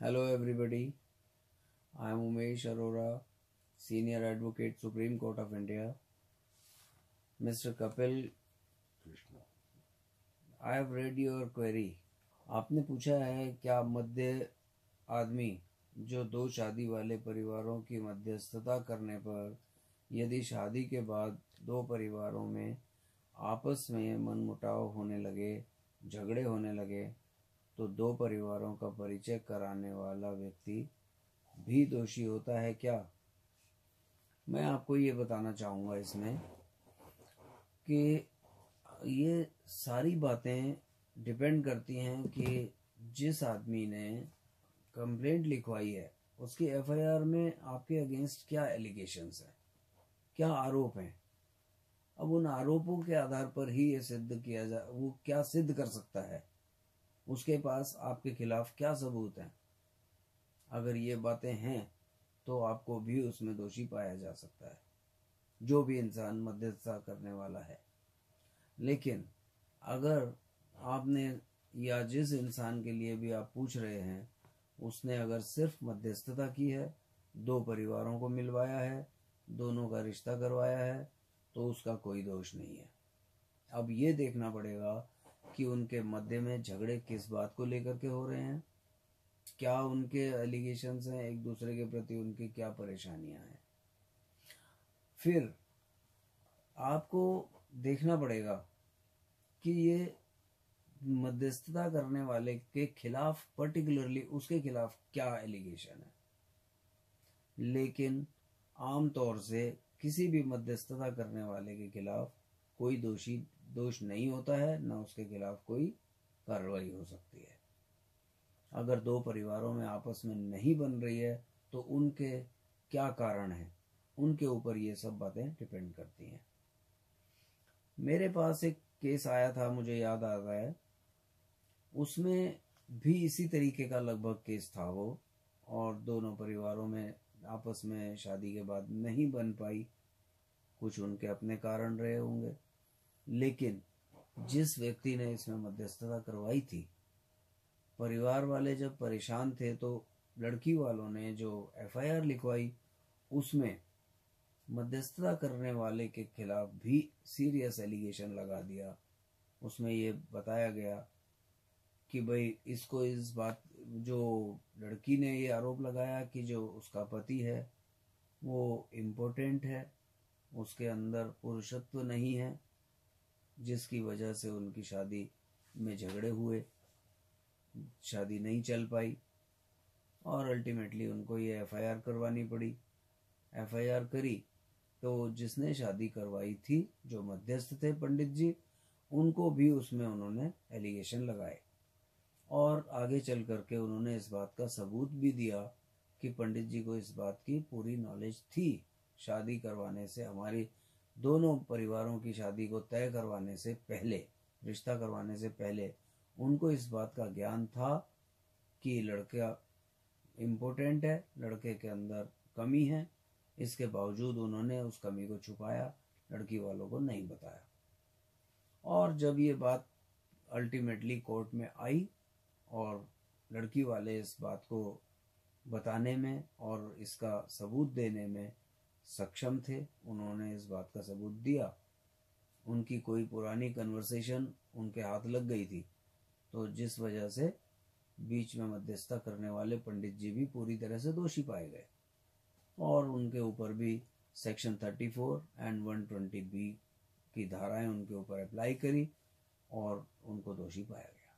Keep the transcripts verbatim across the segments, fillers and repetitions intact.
Hello everybody, I am Umesh Arora, Senior Advocate, Supreme Court of India. Mister Kapil Krishna, I have read your query. आपने पूछा है क्या मध्य आदमी जो दो शादी वाले परिवारों की मध्यस्थता करने पर यदि शादी के बाद दो परिवारों में आपस में मनमुटाव होने लगे, झगड़े होने लगे, तो दो परिवारों का परिचय कराने वाला व्यक्ति भी दोषी होता है क्या? मैं आपको ये बताना चाहूँगा इसमें कि ये सारी बातें डिपेंड करती हैं कि जिस आदमी ने कंप्लेंट लिखवाई है उसकी एफआईआर में आपके अगेंस्ट क्या एलिगेशंस हैं, क्या आरोप हैं। अब उन आरोपों के आधार पर ही ये सिद्ध किया जा वो क्या सिद्ध कर सकता है, उसके पास आपके खिलाफ क्या सबूत हैं। अगर ये बातें हैं तो आपको भी उसमें दोषी पाया जा सकता है, जो भी इंसान मध्यस्थता करने वाला है। लेकिन अगर आपने या जिस इंसान के लिए भी आप पूछ रहे हैं उसने अगर सिर्फ मध्यस्थता की है, दो परिवारों को मिलवाया है, दोनों का रिश्ता करवाया है, तो उसका कोई दोष नहीं है। अब ये देखना पड़ेगा कि उनके मध्य में झगड़े किस बात को लेकर के हो रहे हैं, क्या उनके एलिगेशंस हैं, एक दूसरे के प्रति उनकी क्या परेशानियां हैं। फिर आपको देखना पड़ेगा कि ये मध्यस्थता करने वाले के खिलाफ पर्टिकुलरली उसके खिलाफ क्या एलिगेशन है। लेकिन आम तौर से किसी भी मध्यस्थता करने वाले के खिलाफ कोई दोषी दोष नहीं होता है, ना उसके खिलाफ कोई कार्रवाई हो सकती है। अगर दो परिवारों में आपस में नहीं बन रही है तो उनके क्या कारण हैं, उनके ऊपर ये सब बातें डिपेंड करती हैं। मेरे पास एक केस आया था, मुझे याद आ रहा है, उसमें भी इसी तरीके का लगभग केस था वो, और दोनों परिवारों में आपस में शादी के बाद नहीं बन पाई, कुछ उनके अपने कारण रहे होंगे। लेकिन जिस व्यक्ति ने इसमें मध्यस्थता करवाई थी, परिवार वाले जब परेशान थे तो लड़की वालों ने जो एफआईआर लिखवाई उसमें मध्यस्थता करने वाले के खिलाफ भी सीरियस एलिगेशन लगा दिया। उसमें ये बताया गया कि भाई इसको इस बात, जो लड़की ने ये आरोप लगाया कि जो उसका पति है वो इम्पोर्टेंट है, उसके अंदर पुरुषत्व नहीं है, जिसकी वजह से उनकी शादी में झगड़े हुए, शादी नहीं चल पाई और अल्टीमेटली उनको ये एफआईआर करवानी पड़ी। एफआईआर करी तो जिसने शादी करवाई थी, जो मध्यस्थ थे पंडित जी, उनको भी उसमें उन्होंने एलिगेशन लगाए और आगे चल करके उन्होंने इस बात का सबूत भी दिया कि पंडित जी को इस बात की पूरी नॉलेज थी। शादी करवाने से, हमारी दोनों परिवारों की शादी को तय करवाने से पहले, रिश्ता करवाने से पहले उनको इस बात का ज्ञान था कि लड़का इम्पोर्टेंट है, लड़के के अंदर कमी है। इसके बावजूद उन्होंने उस कमी को छुपाया, लड़की वालों को नहीं बताया। और जब ये बात अल्टीमेटली कोर्ट में आई और लड़की वाले इस बात को बताने में और इसका सबूत देने में सक्षम थे, उन्होंने इस बात का सबूत दिया। उनकी कोई पुरानी कन्वर्सेशन उनके हाथ लग गई थी, तो जिस वजह से बीच में मध्यस्थता करने वाले पंडित जी भी पूरी तरह से दोषी पाए गए और उनके ऊपर भी section thirty four and one twenty B की धाराएं उनके ऊपर अप्लाई करी और उनको दोषी पाया गया।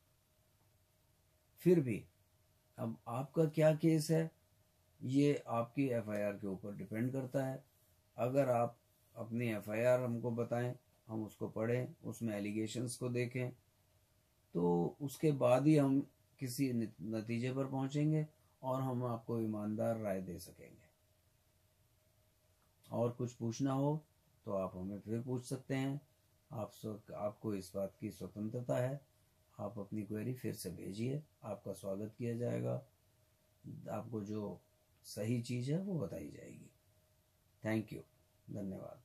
फिर भी अब आपका क्या केस है, ये आपकी एफआईआर के ऊपर डिपेंड करता है। अगर आप अपनी एफआईआर हमको बताएं, हम उसको पढ़ें, उसमें एलिगेशंस को देखें, तो उसके बाद ही हम किसी नतीजे पर पहुंचेंगे और हम आपको ईमानदार राय दे सकेंगे। और कुछ पूछना हो तो आप हमें फिर पूछ सकते हैं। आप आपको इस बात की स्वतंत्रता है, आप अपनी क्वेरी फिर से भेजिए, आपका स्वागत किया जाएगा, आपको जो सही चीज़ है वो बताई जाएगी। थैंक यू, धन्यवाद।